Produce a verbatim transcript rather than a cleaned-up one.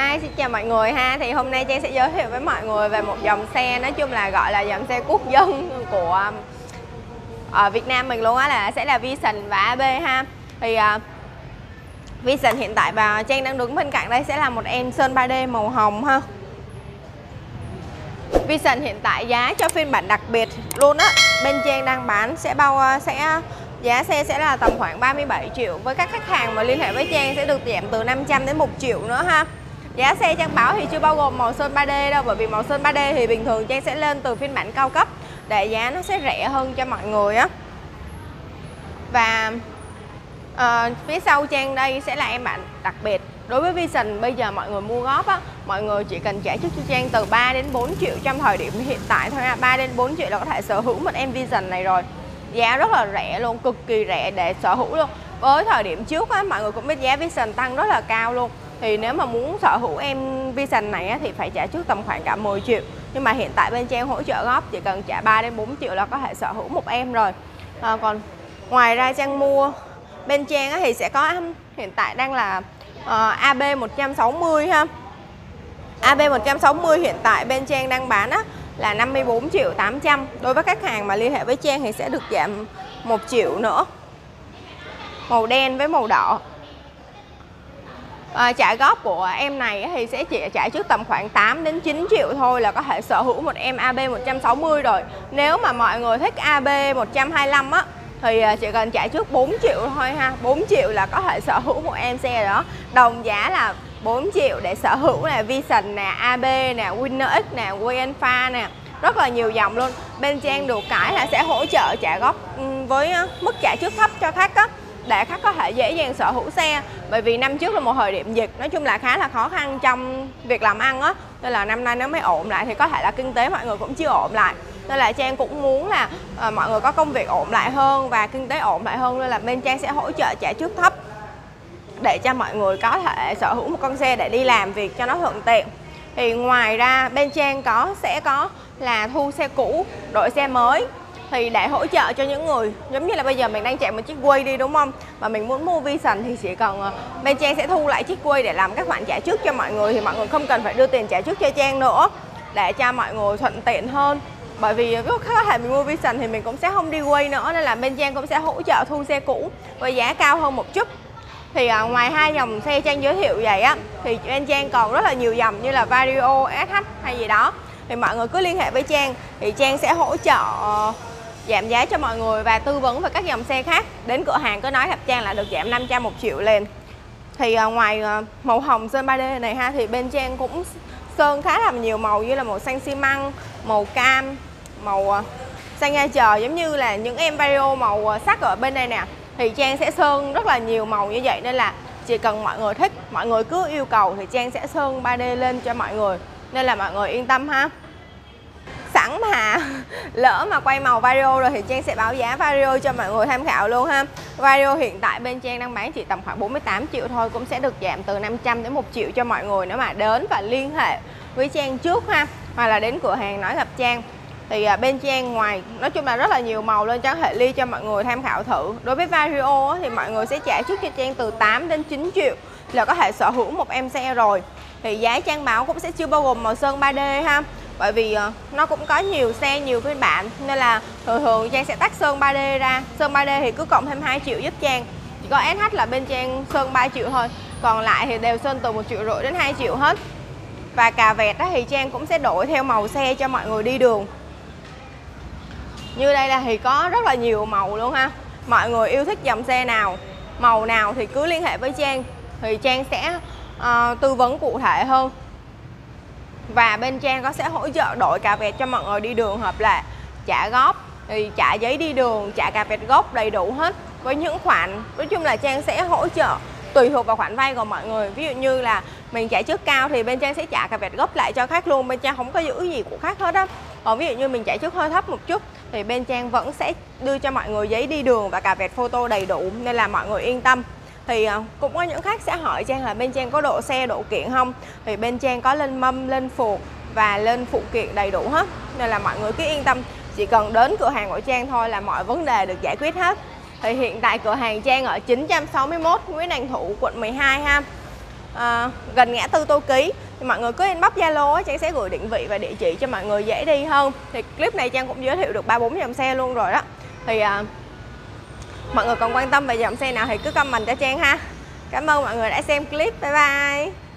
Hi, xin chào mọi người ha. Thì hôm nay Trang sẽ giới thiệu với mọi người về một dòng xe, nói chung là gọi là dòng xe quốc dân của ở Việt Nam mình luôn á, là sẽ là Vision và a bê ha. Thì uh, Vision hiện tại và Trang đang đứng bên cạnh đây sẽ là một em sơn ba D màu hồng ha. Vision hiện tại giá cho phiên bản đặc biệt luôn á, bên Trang đang bán sẽ bao sẽ giá xe sẽ là tầm khoảng ba mươi bảy triệu. Với các khách hàng mà liên hệ với Trang sẽ được giảm từ năm trăm đến một triệu nữa ha. Giá xe Trang báo thì chưa bao gồm màu sơn ba D đâu, bởi vì màu sơn ba D thì bình thường Trang sẽ lên từ phiên bản cao cấp để giá nó sẽ rẻ hơn cho mọi người á. Và uh, phía sau Trang đây sẽ là em bản đặc biệt. Đối với Vision bây giờ mọi người mua góp á, mọi người chỉ cần trả trước cho Trang từ ba đến bốn triệu trong thời điểm hiện tại thôi ha. ba đến bốn triệu là có thể sở hữu một em Vision này rồi. Giá rất là rẻ luôn, cực kỳ rẻ để sở hữu luôn. Với thời điểm trước á, mọi người cũng biết giá Vision tăng rất là cao luôn. Thì nếu mà muốn sở hữu em Vision này á, thì phải trả trước tầm khoảng cả mười triệu. Nhưng mà hiện tại bên Trang hỗ trợ góp chỉ cần trả ba đến bốn triệu là có thể sở hữu một em rồi. à, Còn ngoài ra Trang mua bên Trang á, thì sẽ có hiện tại đang là uh, a bê một trăm sáu mươi ha. a bê một trăm sáu mươi hiện tại bên Trang đang bán á, là năm mươi bốn triệu tám trăm. Đối với khách hàng mà liên hệ với Trang thì sẽ được giảm một triệu nữa. Màu đen với màu đỏ. À, trả góp của em này thì sẽ chỉ trả trước tầm khoảng tám đến chín triệu thôi là có thể sở hữu một em a bê một trăm sáu mươi rồi. Nếu mà mọi người thích a bê một trăm hai mươi lăm á thì chỉ cần trả trước bốn triệu thôi ha. bốn triệu là có thể sở hữu một em xe đó. Đồng giá là bốn triệu để sở hữu là Vision nè, a bê nè, Winner X nè, Wayanfa nè, rất là nhiều dòng luôn. Bên Trang được cái là sẽ hỗ trợ trả góp với mức trả trước thấp cho khách á, để khách có thể dễ dàng sở hữu xe. Bởi vì năm trước là một thời điểm dịch, nói chung là khá là khó khăn trong việc làm ăn á, nên là năm nay nó mới ổn lại, thì có thể là kinh tế mọi người cũng chưa ổn lại, nên là Trang cũng muốn là uh, mọi người có công việc ổn lại hơn và kinh tế ổn lại hơn, nên là bên Trang sẽ hỗ trợ trả trước thấp để cho mọi người có thể sở hữu một con xe để đi làm việc cho nó thuận tiện. Thì ngoài ra bên Trang có sẽ có là thu xe cũ, đổi xe mới. Thì để hỗ trợ cho những người giống như là bây giờ mình đang chạy một chiếc Way đi đúng không, mà mình muốn mua Vision thì chỉ cần bên Trang sẽ thu lại chiếc Way để làm các khoản trả trước cho mọi người, thì mọi người không cần phải đưa tiền trả trước cho Trang nữa, để cho mọi người thuận tiện hơn. Bởi vì có thể mình mua Vision thì mình cũng sẽ không đi Way nữa, nên là bên Trang cũng sẽ hỗ trợ thu xe cũ với giá cao hơn một chút. Thì à, ngoài hai dòng xe Trang giới thiệu vậy á, thì bên Trang còn rất là nhiều dòng như là Vario, ét hát hay gì đó. Thì mọi người cứ liên hệ với Trang, thì Trang sẽ hỗ trợ giảm giá cho mọi người và tư vấn về các dòng xe khác. Đến cửa hàng cứ nói gặp Trang là được giảm năm trăm một triệu lên. Thì à, ngoài à, màu hồng sơn ba D này ha, thì bên Trang cũng sơn khá là nhiều màu, như là màu xanh xi măng, màu cam, màu à, xanh da trời, giống như là những em Vario màu à, sắc ở bên đây nè. Thì Trang sẽ sơn rất là nhiều màu như vậy, nên là chỉ cần mọi người thích, mọi người cứ yêu cầu thì Trang sẽ sơn ba D lên cho mọi người, nên là mọi người yên tâm ha. Sẵn mà lỡ mà quay màu Vario rồi thì Trang sẽ báo giá Vario cho mọi người tham khảo luôn ha. Vario hiện tại bên Trang đang bán chỉ tầm khoảng bốn mươi tám triệu thôi, cũng sẽ được giảm từ năm trăm đến một triệu cho mọi người nếu mà đến và liên hệ với Trang trước ha, hoặc là đến cửa hàng nói gặp Trang. Thì bên Trang ngoài nói chung là rất là nhiều màu lên, Trang hệ ly cho mọi người tham khảo thử. Đối với Vario thì mọi người sẽ trả trước cho Trang từ tám đến chín triệu là có thể sở hữu một em xe rồi. Thì giá Trang báo cũng sẽ chưa bao gồm màu sơn ba D ha, bởi vì nó cũng có nhiều xe, nhiều phiên bản, nên là thường thường Trang sẽ tách sơn ba D ra. Sơn ba D thì cứ cộng thêm hai triệu giúp Trang. Chỉ có ét hát là bên Trang sơn ba triệu thôi, còn lại thì đều sơn từ một triệu rưỡi đến hai triệu hết. Và cà vẹt đó thì Trang cũng sẽ đổi theo màu xe cho mọi người đi đường. Như đây là thì có rất là nhiều màu luôn ha. Mọi người yêu thích dòng xe nào, màu nào thì cứ liên hệ với Trang, thì Trang sẽ uh, tư vấn cụ thể hơn. Và bên Trang có sẽ hỗ trợ đổi cà vẹt cho mọi người đi đường hợp lệ, trả góp, thì trả giấy đi đường, trả cà vẹt gốc đầy đủ hết. Với những khoản, nói chung là Trang sẽ hỗ trợ tùy thuộc vào khoản vay của mọi người. Ví dụ như là mình trả trước cao thì bên Trang sẽ trả cà vẹt gốc lại cho khách luôn, bên Trang không có giữ gì của khách hết á. Còn ví dụ như mình trả trước hơi thấp một chút thì bên Trang vẫn sẽ đưa cho mọi người giấy đi đường và cà vẹt photo đầy đủ, nên là mọi người yên tâm. Thì cũng có những khách sẽ hỏi Trang là bên Trang có độ xe, độ kiện không, thì bên Trang có lên mâm, lên phuộc và lên phụ kiện đầy đủ hết, nên là mọi người cứ yên tâm, chỉ cần đến cửa hàng của Trang thôi là mọi vấn đề được giải quyết hết. Thì hiện tại cửa hàng Trang ở chín trăm sáu mươi mốt Nguyễn Đình Thụ, quận mười hai ha. à, gần ngã tư Tô Ký. Thì mọi người cứ inbox Zalo, Trang sẽ gửi định vị và địa chỉ cho mọi người dễ đi hơn. Thì clip này Trang cũng giới thiệu được ba bốn dòng xe luôn rồi đó. Thì à, mọi người còn quan tâm về dòng xe nào thì cứ comment cho Trang ha. Cảm ơn mọi người đã xem clip. Bye bye.